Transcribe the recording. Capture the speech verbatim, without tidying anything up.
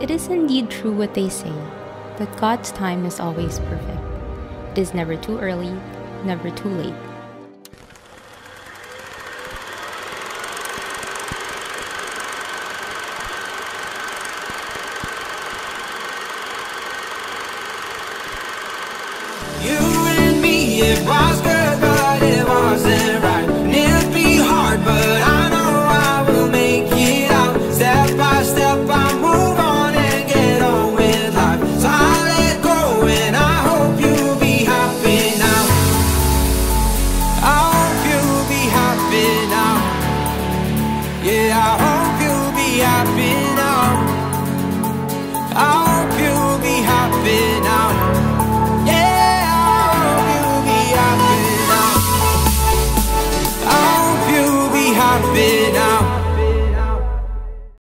It is indeed true what they say, that God's time is always perfect. It is never too early, never too late. You and me, it was